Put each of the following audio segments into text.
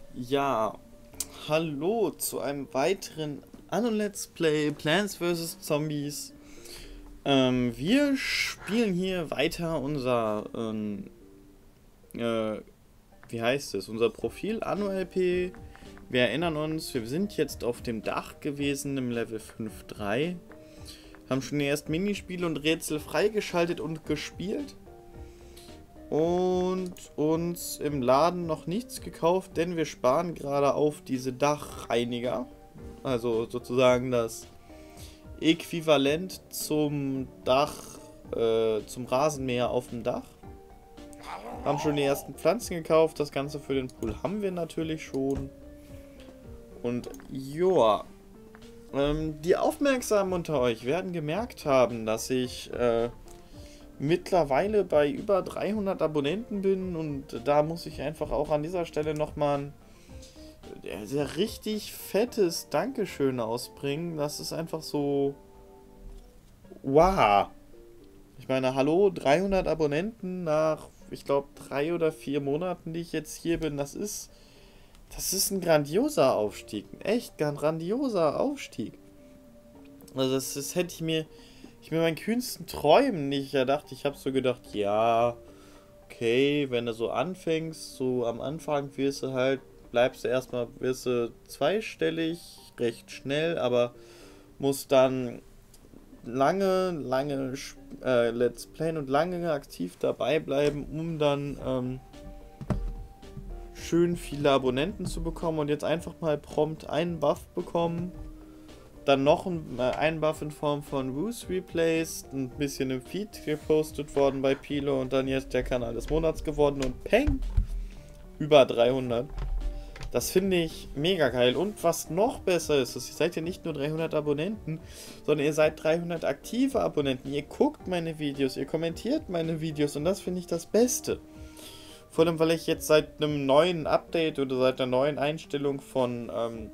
Ja, hallo zu einem weiteren Anno-Let's Play Plants vs. Zombies. Wir spielen hier weiter unser, wie heißt es, unser Profil Anno-LP. Wir erinnern uns, wir sind jetzt auf dem Dach gewesen im Level 5.3. Haben schon erst Minispiele und Rätsel freigeschaltet und gespielt. Und uns im Laden noch nichts gekauft, denn wir sparen gerade auf diese Dachreiniger. Also sozusagen das Äquivalent zum Dach, zum Rasenmäher auf dem Dach. Haben schon die ersten Pflanzen gekauft, das Ganze für den Pool haben wir natürlich schon. Und joa, die Aufmerksamen unter euch werden gemerkt haben, dass ich mittlerweile bei über 300 Abonnenten bin und da muss ich einfach auch an dieser Stelle nochmal ein sehr richtig fettes Dankeschön ausbringen. Das ist einfach so, wow. Ich meine, hallo, 300 Abonnenten nach, ich glaube, 3 oder 4 Monaten, die ich jetzt hier bin, das ist ein grandioser Aufstieg, ein echt grandioser Aufstieg. Also das hätte ich mir meinen kühnsten Träumen nicht erdacht. Ich habe so gedacht, ja, okay, wenn du so anfängst, so am Anfang wirst du zweistellig, recht schnell, aber musst dann lange Let's Playen und lange aktiv dabei bleiben, um dann schön viele Abonnenten zu bekommen und jetzt einfach mal prompt einen Buff bekommen. Dann noch ein Buff in Form von Roos Replays, ein bisschen im Feed gepostet worden bei Pilo und dann jetzt der Kanal des Monats geworden und peng, über 300. Das finde ich mega geil. Und was noch besser ist, ihr seid ja nicht nur 300 Abonnenten, sondern ihr seid 300 aktive Abonnenten. Ihr guckt meine Videos, ihr kommentiert meine Videos und das finde ich das Beste. Vor allem, weil ich jetzt seit einem neuen Update oder seit einer neuen Einstellung von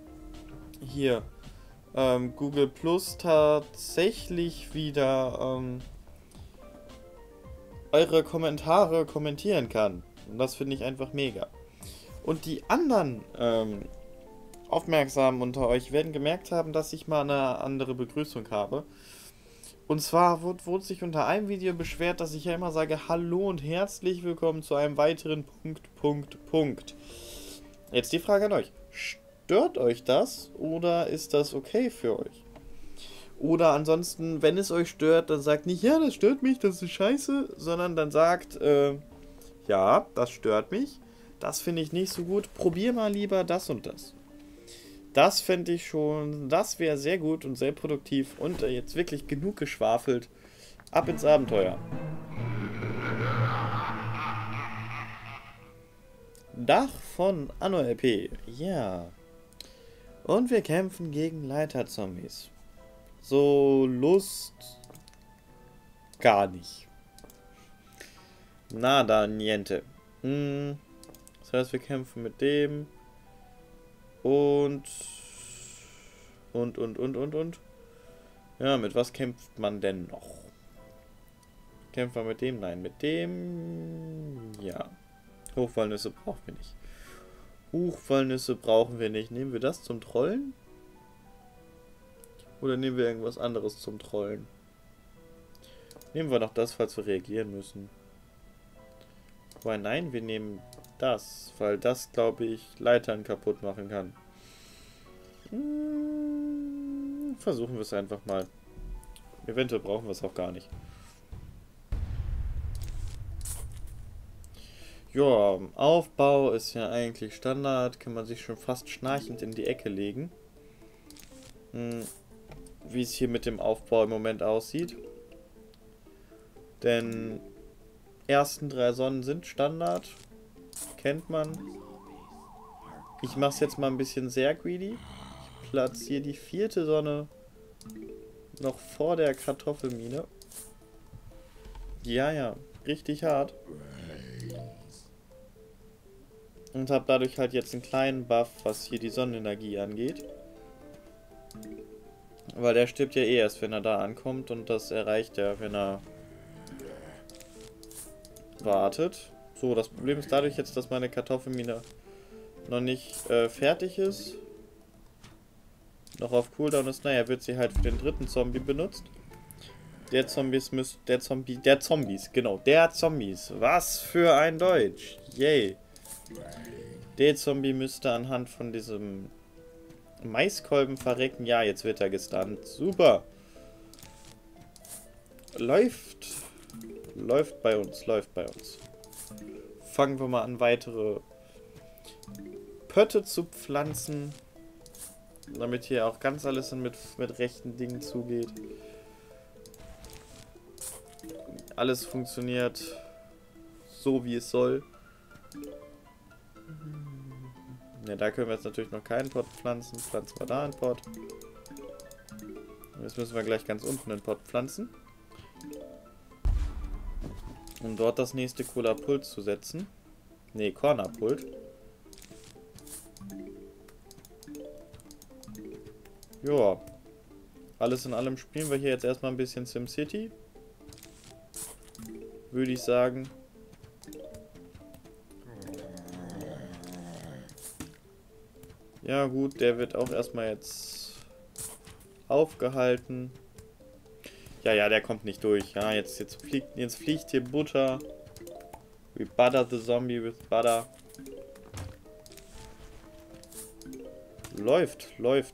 Google Plus tatsächlich wieder eure Kommentare kommentieren kann. Und das finde ich einfach mega. Und die anderen Aufmerksamen unter euch werden gemerkt haben, dass ich mal eine andere Begrüßung habe. Und zwar wurde sich unter einem Video beschwert, dass ich ja immer sage, hallo und herzlich willkommen zu einem weiteren Punkt. Jetzt die Frage an euch. Stört euch das oder ist das okay für euch? Oder ansonsten, wenn es euch stört, dann sagt nicht, ja, das stört mich, das ist scheiße, sondern dann sagt, ja, das stört mich, das finde ich nicht so gut, probier mal lieber das und das. Das fände ich schon, das wäre sehr gut und sehr produktiv und jetzt wirklich genug geschwafelt. Ab ins Abenteuer. Dach von Anno-LP, ja. Und wir kämpfen gegen Leiterzombies. So Lust gar nicht. Nada, niente. Das heißt, wir kämpfen mit dem. Und. Ja, mit was kämpft man denn noch? Kämpfen wir mit dem? Nein, mit dem. Ja. Hochfallnüsse brauchen wir nicht. Hochfallnüsse brauchen wir nicht. Nehmen wir das zum Trollen? Oder nehmen wir irgendwas anderes zum Trollen? Nehmen wir noch das, falls wir reagieren müssen. Wobei, nein, wir nehmen das, weil das, glaube ich, Leitern kaputt machen kann. Versuchen wir es einfach mal. Eventuell brauchen wir es auch gar nicht. Ja, Aufbau ist ja eigentlich Standard, kann man sich schon fast schnarchend in die Ecke legen. Wie es hier mit dem Aufbau im Moment aussieht. Denn ersten 3 Sonnen sind Standard. Kennt man. Ich mache es jetzt mal ein bisschen sehr greedy. Ich platziere die 4. Sonne noch vor der Kartoffelmine. Ja, richtig hart. Und habe dadurch halt jetzt einen kleinen Buff, was hier die Sonnenenergie angeht. Weil der stirbt ja eh erst, wenn er da ankommt. Und das erreicht er, wenn er wartet. So, das Problem ist dadurch jetzt, dass meine Kartoffelmine noch nicht fertig ist, noch auf Cooldown ist, naja, wird sie halt für den dritten Zombie benutzt. Der Zombies. Was für ein Deutsch. Yay. Der Zombie müsste anhand von diesem Maiskolben verrecken. Ja, jetzt wird er gestunt. Super. Läuft. Läuft bei uns. Fangen wir mal an, weitere Pötte zu pflanzen. Damit hier auch ganz alles mit rechten Dingen zugeht. Alles funktioniert so, wie es soll. Ja, da können wir jetzt natürlich noch keinen Pot pflanzen. Pflanzen wir da einen Pot. Jetzt müssen wir gleich ganz unten einen Pot pflanzen. Um dort das nächste Cola-Pult zu setzen. Ne, Corner-Pult. Ja. Alles in allem spielen wir hier jetzt erstmal ein bisschen SimCity. Würde ich sagen. Ja gut, der wird auch erstmal jetzt aufgehalten. Ja, der kommt nicht durch. Ja, jetzt fliegt hier Butter. We butter the zombie with butter. Läuft.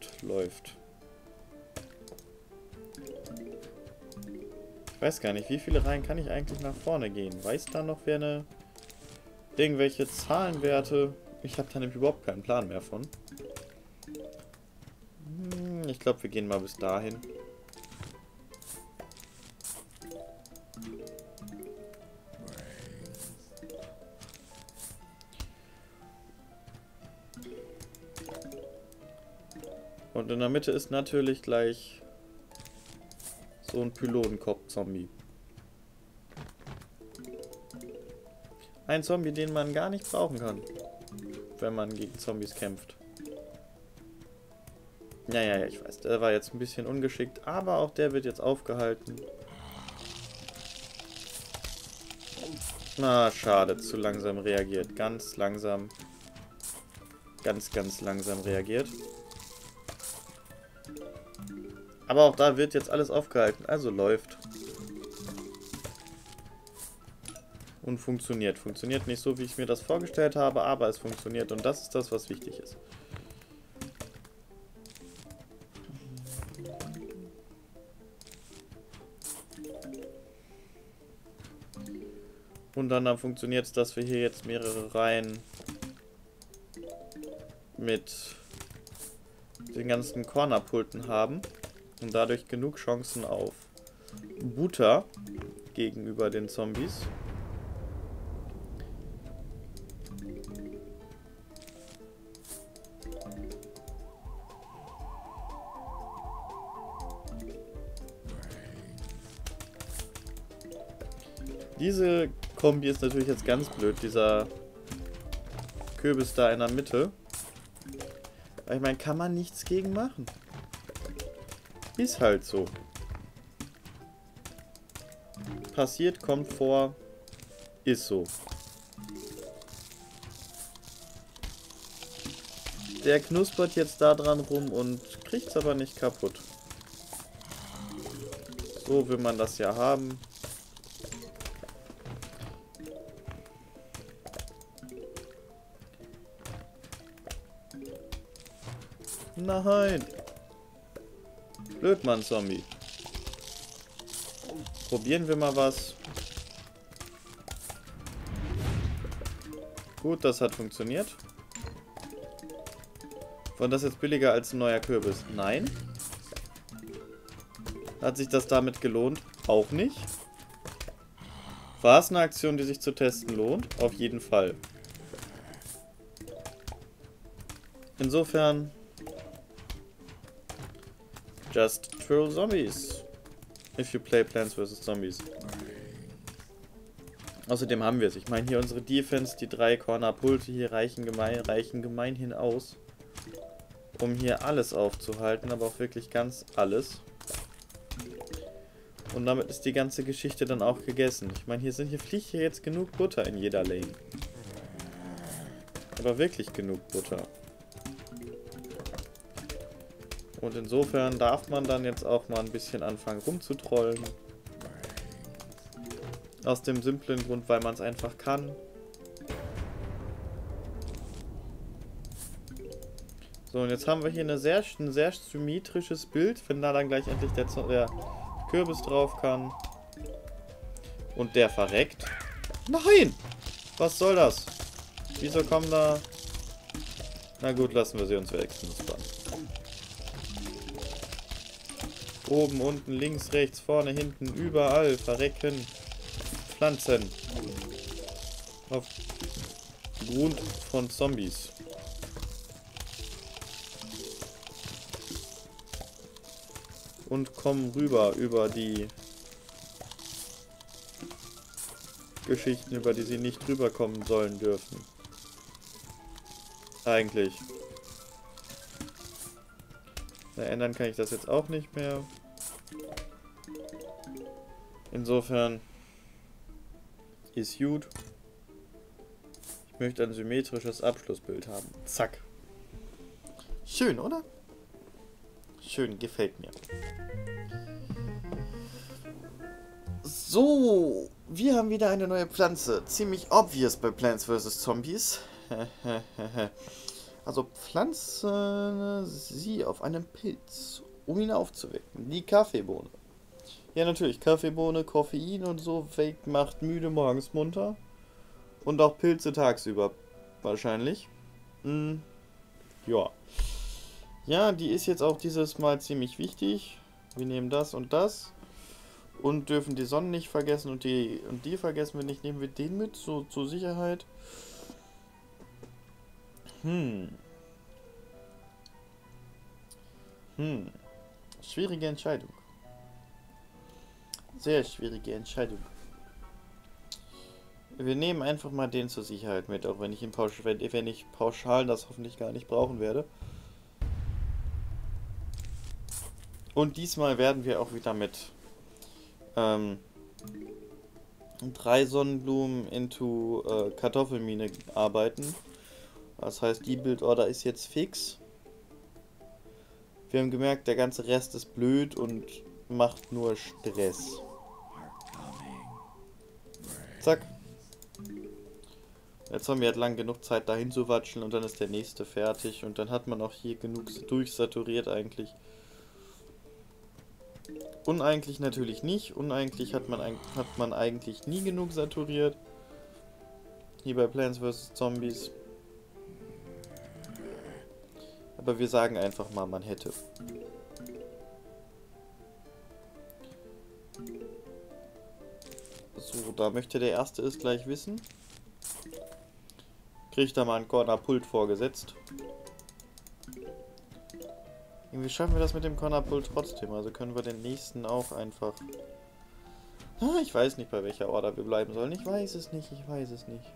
Ich weiß gar nicht, wie viele Reihen kann ich eigentlich nach vorne gehen? Weiß da noch wer irgendwelche Zahlenwerte? Ich habe da nämlich überhaupt keinen Plan mehr von. Ich glaube, wir gehen mal bis dahin. Und in der Mitte ist natürlich gleich so ein Pylonenkopf-Zombie. Ein Zombie, den man gar nicht brauchen kann, wenn man gegen Zombies kämpft. Ja, ich weiß, der war jetzt ein bisschen ungeschickt, aber auch der wird jetzt aufgehalten. Na, schade, zu langsam reagiert. Ganz langsam. Ganz langsam reagiert. Aber auch da wird jetzt alles aufgehalten, also läuft. Und funktioniert. Funktioniert nicht so, wie ich mir das vorgestellt habe, aber es funktioniert und das ist das, was wichtig ist. Und dann funktioniert es, dass wir hier jetzt mehrere Reihen mit den ganzen Cornerpulten haben. Und dadurch genug Chancen auf Butter gegenüber den Zombies. Diese Kombi ist natürlich jetzt ganz blöd, dieser Kürbis da in der Mitte. Aber ich meine, kann man nichts gegen machen. Ist halt so. Passiert, kommt vor, ist so. Der knuspert jetzt da dran rum und kriegt's aber nicht kaputt. So will man das ja haben. Nein! Blödmann, Zombie. Probieren wir mal was. Gut, das hat funktioniert. War das jetzt billiger als ein neuer Kürbis? Nein. Hat sich das damit gelohnt? Auch nicht. War es eine Aktion, die sich zu testen lohnt? Auf jeden Fall. Insofern... Just throw zombies. If you play Plants vs. Zombies. Außerdem haben wir es. Ich meine, hier unsere Defense, die 3 Corner-Pulte hier reichen gemeinhin aus, um hier alles aufzuhalten, aber auch wirklich ganz alles. Und damit ist die ganze Geschichte dann auch gegessen. Ich meine, hier fliegt hier jetzt genug Butter in jeder Lane. Aber wirklich genug Butter. Und insofern darf man dann jetzt auch mal ein bisschen anfangen rumzutrollen. Aus dem simplen Grund, weil man es einfach kann. So, und jetzt haben wir hier ein sehr symmetrisches Bild, wenn da dann gleich endlich der Kürbis drauf kann. Und der verreckt. Nein! Was soll das? Wieso kommen da... Na gut, lassen wir sie uns wegknuspern. Oben, unten, links, rechts, vorne, hinten, überall verrecken. Pflanzen. Aufgrund von Zombies. Und kommen rüber über die Geschichten, über die sie nicht rüberkommen sollen dürfen. Eigentlich. Na, ändern kann ich das jetzt auch nicht mehr. Insofern ist gut. Ich möchte ein symmetrisches Abschlussbild haben. Zack. Schön, oder? Schön, gefällt mir. So, wir haben wieder eine neue Pflanze. Ziemlich obvious bei Plants vs. Zombies. Also pflanze sie auf einen Pilz, um ihn aufzuwecken. Die Kaffeebohne. Ja, natürlich, Kaffeebohne, Koffein und so macht müde morgens munter. Und auch Pilze tagsüber wahrscheinlich. Ja. Ja, die ist jetzt auch dieses Mal ziemlich wichtig. Wir nehmen das und das. Und dürfen die Sonne nicht vergessen und die vergessen wir nicht. Nehmen wir den mit, so zur Sicherheit. Schwierige Entscheidung. Sehr schwierige Entscheidung. Wir nehmen einfach mal den zur Sicherheit mit, auch wenn ich ihn wenn ich pauschal das hoffentlich gar nicht brauchen werde. Und diesmal werden wir auch wieder mit 3 Sonnenblumen into Kartoffelmine arbeiten. Das heißt, die Bildorder ist jetzt fix. Wir haben gemerkt, der ganze Rest ist blöd und macht nur Stress. Zack. Der Zombie hat lang genug Zeit dahin zu watscheln und dann ist der nächste fertig. Und dann hat man auch hier genug durchsaturiert eigentlich. Uneigentlich natürlich nicht. Uneigentlich hat man eigentlich nie genug saturiert. Hier bei Plants vs. Zombies. Aber wir sagen einfach mal, man hätte. So, da möchte der Erste es gleich wissen. Kriegt da mal ein Cornerpult vorgesetzt. Irgendwie schaffen wir das mit dem Cornerpult trotzdem. Also können wir den nächsten auch einfach... ich weiß nicht, bei welcher Order wir bleiben sollen. Ich weiß es nicht, ich weiß es nicht.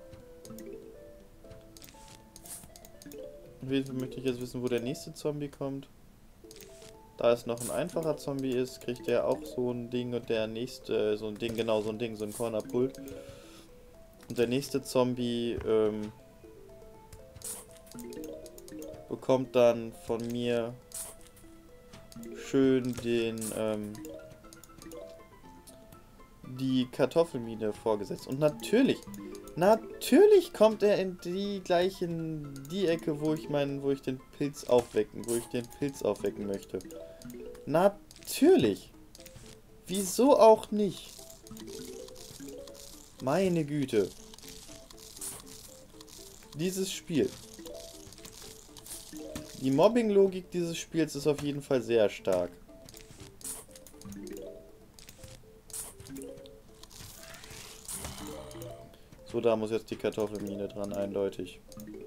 Auf jeden Fall möchte ich jetzt wissen, wo der nächste Zombie kommt. Da es noch ein einfacher Zombie ist, kriegt er auch so ein Ding und der nächste, so ein Ding, genau so ein Ding, so ein Cornerpult. Und der nächste Zombie bekommt dann von mir schön die Kartoffelmine vorgesetzt. Und natürlich kommt er in die Ecke, wo ich den Pilz aufwecken möchte. Natürlich. Wieso auch nicht? Meine Güte. Dieses Spiel. Die Mobbing-Logik dieses Spiels ist auf jeden Fall sehr stark. So, da muss jetzt die Kartoffelmine dran, eindeutig.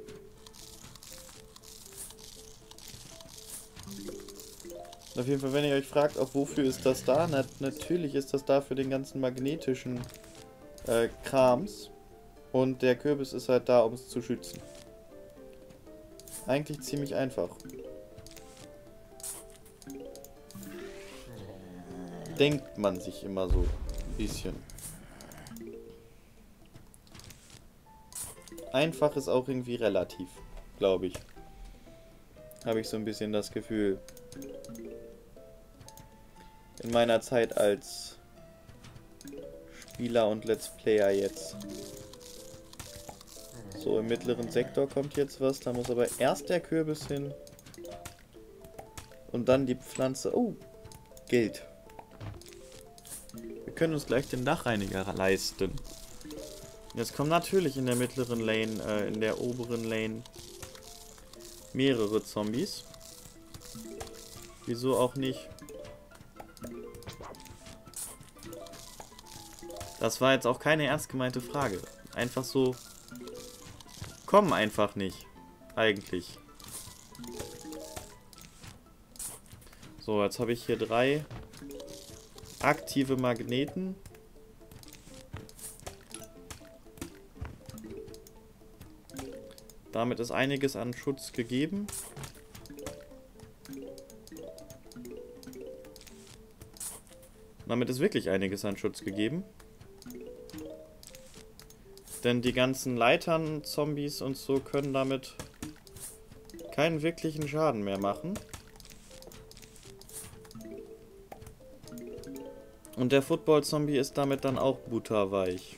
Und auf jeden Fall, wenn ihr euch fragt, auch wofür ist das da? Natürlich ist das da für den ganzen magnetischen Krams. Und der Kürbis ist halt da, um es zu schützen. Eigentlich ziemlich einfach. Denkt man sich immer so ein bisschen. einfach ist auch irgendwie relativ, glaube ich. Habe ich so ein bisschen das Gefühl. In meiner Zeit als Spieler und Let's Player jetzt. So, im mittleren Sektor kommt jetzt was. Da muss aber erst der Kürbis hin. Und dann die Pflanze. Oh, Geld. Wir können uns gleich den Dachreiniger leisten. Jetzt kommen natürlich in der mittleren Lane, in der oberen Lane mehrere Zombies. Wieso auch nicht? Das war jetzt auch keine ernst gemeinte Frage. Einfach so. Kommen einfach nicht. Eigentlich. So, jetzt habe ich hier 3 aktive Magneten. Damit ist einiges an Schutz gegeben. Damit ist wirklich einiges an Schutz gegeben. Denn die ganzen Leitern, Zombies und so können damit keinen wirklichen Schaden mehr machen. Und der Football-Zombie ist damit dann auch butterweich.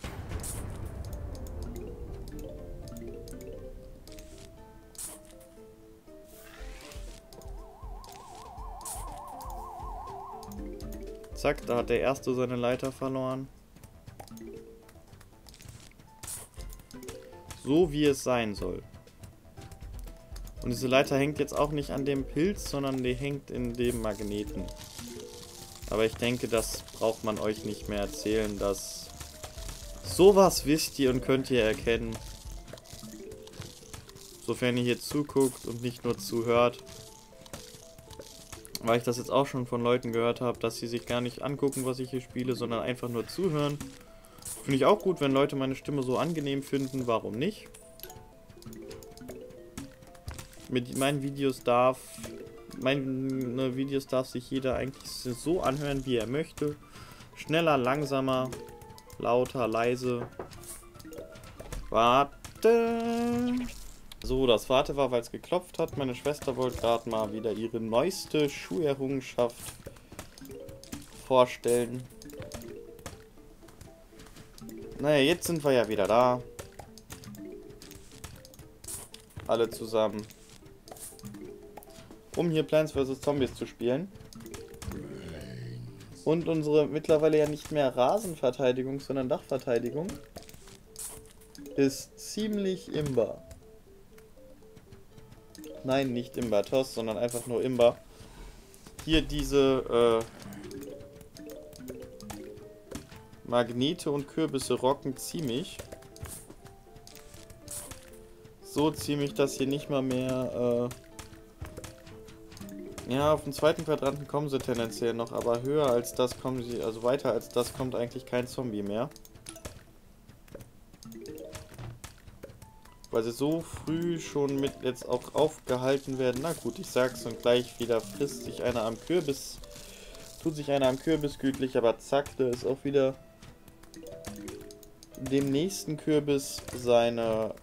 Zack, da hat der erste seine Leiter verloren. So wie es sein soll. Und diese Leiter hängt jetzt auch nicht an dem Pilz, sondern die hängt in dem Magneten. Aber ich denke, das braucht man euch nicht mehr erzählen, dass sowas wisst ihr und könnt ihr erkennen. Sofern ihr hier zuguckt und nicht nur zuhört. Weil ich das jetzt auch schon von Leuten gehört habe, dass sie sich gar nicht angucken, was ich hier spiele, sondern einfach nur zuhören. Finde ich auch gut, wenn Leute meine Stimme so angenehm finden, warum nicht? Mit meinen Videos darf sich jeder eigentlich so anhören, wie er möchte. Schneller, langsamer, lauter, leise. Warte. So, das Warte war, weil es geklopft hat. Meine Schwester wollte gerade mal wieder ihre neueste Schuherrungenschaft vorstellen. Naja, jetzt sind wir ja wieder da. Alle zusammen. Um hier Plants vs. Zombies zu spielen. Und unsere mittlerweile ja nicht mehr Rasenverteidigung, sondern Dachverteidigung ist ziemlich imbar. Nein, nicht Imber-Toss, sondern einfach nur Imber. Hier diese Magnete und Kürbisse rocken ziemlich. So ziemlich, dass hier nicht mal mehr ja, auf den zweiten Quadranten kommen sie tendenziell noch, aber höher als das kommen sie, also weiter als das kommt eigentlich kein Zombie mehr. Weil sie so früh schon mit jetzt auch aufgehalten werden. Na gut, ich sag's und gleich wieder frisst sich einer am Kürbis. Tut sich einer am Kürbis gütlich, aber zack, da ist auch wieder dem nächsten Kürbis seine,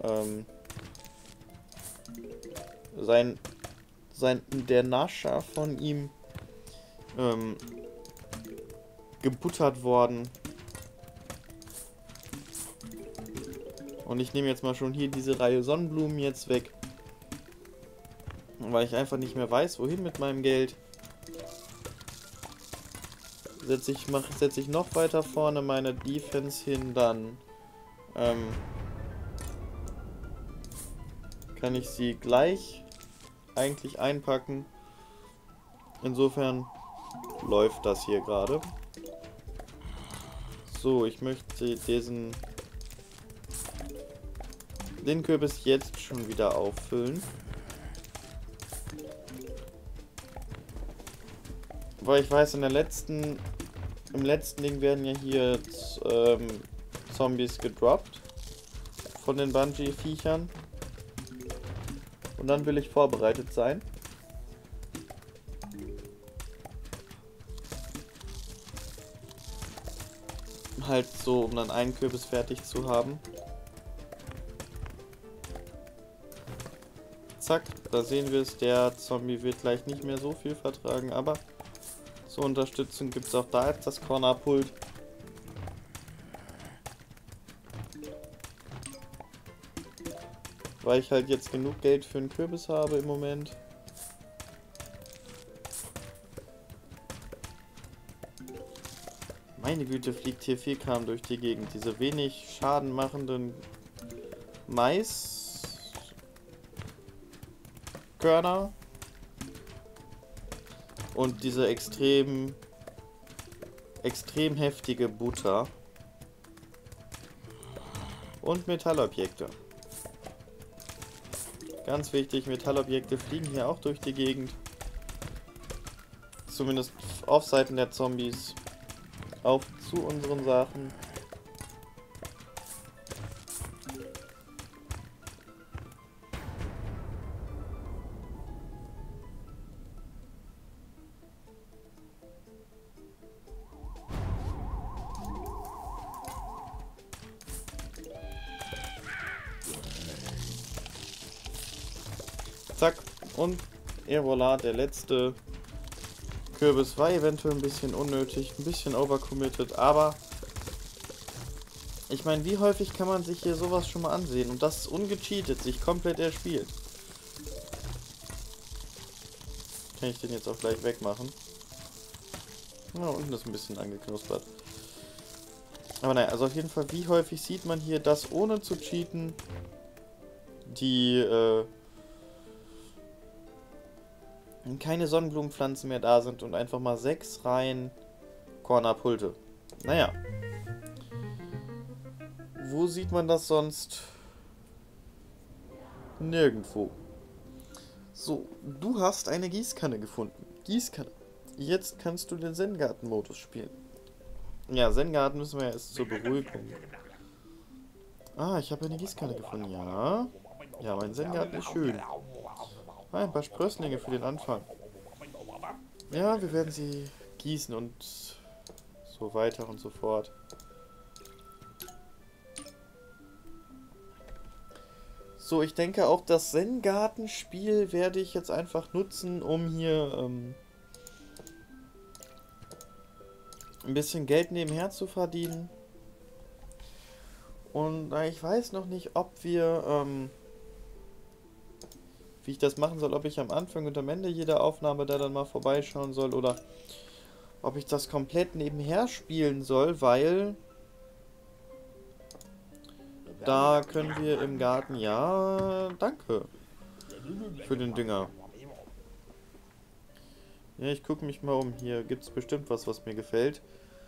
der Nascher von ihm gebuttert worden. Und ich nehme jetzt mal schon hier diese Reihe Sonnenblumen jetzt weg. Weil ich einfach nicht mehr weiß, wohin mit meinem Geld. Setze ich noch weiter vorne meine Defense hin, dann kann ich sie gleich eigentlich einpacken. Insofern läuft das hier gerade. So, ich möchte den Kürbis jetzt schon wieder auffüllen. Weil ich weiß, im letzten Ding werden ja hier Zombies gedroppt. Von den Bungee-Viechern. Und dann will ich vorbereitet sein. Halt so, um dann einen Kürbis fertig zu haben. Zack, da sehen wir es. Der Zombie wird gleich nicht mehr so viel vertragen, aber zur Unterstützung gibt es auch da jetzt das Cornerpult. Weil ich halt jetzt genug Geld für einen Kürbis habe im Moment. Meine Güte, fliegt hier viel Kram durch die Gegend. Diese wenig Schaden machenden Maiskörner und diese extrem heftige Butter und Metallobjekte. Ganz wichtig, Metallobjekte fliegen hier auch durch die Gegend. Zumindest auf Seiten der Zombies. Auf zu unseren Sachen. Zack. Und et voilà, der letzte Kürbis war eventuell ein bisschen unnötig, ein bisschen overcommitted, aber ich meine, wie häufig kann man sich hier sowas schon mal ansehen und das ungecheatet, sich komplett erspielt. Kann ich den jetzt auch gleich wegmachen. Na, unten ist ein bisschen angeknuspert. Aber naja, also auf jeden Fall, wie häufig sieht man hier, dass ohne zu cheaten die keine Sonnenblumenpflanzen mehr da sind und einfach mal 6 Reihen Cornerpulte. Naja. Wo sieht man das sonst? Nirgendwo. So, du hast eine Gießkanne gefunden. Gießkanne. Jetzt kannst du den Zen-Garten-Modus spielen. Ja, Zen-Garten müssen wir ja erst zur Beruhigung. Ah, ich habe eine Gießkanne gefunden. Ja. Ja, mein Zen-Garten ist schön. Ein paar Sprösslinge für den Anfang. Ja, wir werden sie gießen und so weiter und so fort. So, ich denke auch das Zen-Garten-Spiel werde ich jetzt einfach nutzen, um hier ein bisschen Geld nebenher zu verdienen. Und ich weiß noch nicht, ob wir wie ich das machen soll, ob ich am Anfang und am Ende jeder Aufnahme da dann mal vorbeischauen soll oder ob ich das komplett nebenher spielen soll, weil da können wir im Garten, ja, danke für den Dünger. Ja, ich gucke mich mal um, hier gibt es bestimmt was mir gefällt.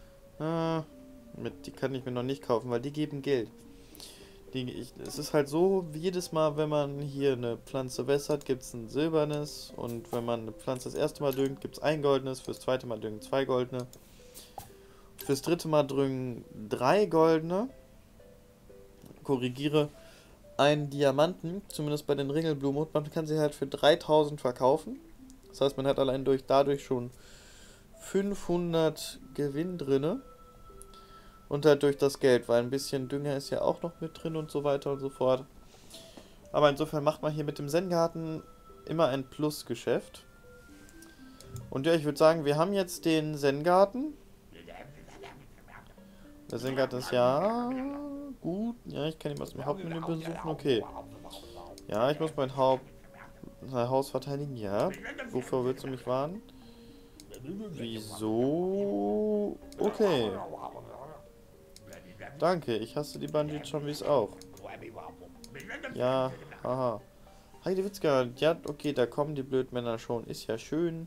Die kann ich mir noch nicht kaufen, weil die geben Geld. Es ist halt so, wie jedes Mal, wenn man hier eine Pflanze wässert, gibt es ein silbernes. Und wenn man eine Pflanze das erste Mal düngt, gibt es ein goldenes. Fürs zweite Mal düngen 2 goldene. Fürs dritte Mal düngen 3 goldene. Korrigiere, einen Diamanten, zumindest bei den Ringelblumen. Und man kann sie halt für 3000 verkaufen. Das heißt, man hat allein dadurch schon 500 Gewinn drinne. Und halt durch das Geld, weil ein bisschen Dünger ist ja auch noch mit drin und so weiter und so fort. Aber insofern macht man hier mit dem Zen-Garten immer ein Plusgeschäft. Und ja, ich würde sagen, wir haben jetzt den Zen-Garten. Der Zen-Garten ist ja gut. Ja, ich kann ihn aus dem Hauptmenü besuchen. Okay. Ja, ich muss mein Haus verteidigen. Ja. Wofür willst du mich warnen? Wieso? Okay. Danke, ich hasse die Bungee-Zombies auch. Ja, haha. Heidewitzka, ja, okay, da kommen die Blödmänner schon. Ist ja schön.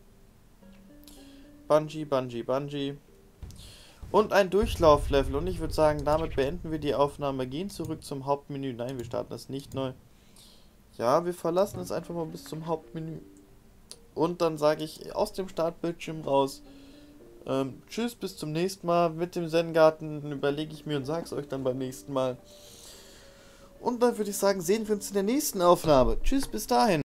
Bungee, Bungee, Bungee. Und ein Durchlauflevel. Und ich würde sagen, damit beenden wir die Aufnahme. Gehen zurück zum Hauptmenü. Nein, wir starten das nicht neu. Ja, wir verlassen es einfach mal bis zum Hauptmenü. Und dann sage ich aus dem Startbildschirm raus. Tschüss, bis zum nächsten Mal. Mit dem Zen-Garten überlege ich mir und sage es euch dann beim nächsten Mal. Und dann würde ich sagen, sehen wir uns in der nächsten Aufnahme. Tschüss, bis dahin.